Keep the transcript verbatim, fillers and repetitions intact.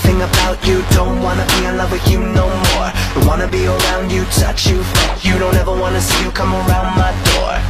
everything about you. Don't wanna be in love with you no more. Don't wanna be around you, touch you, fuck you. Don't ever wanna see you come around my door.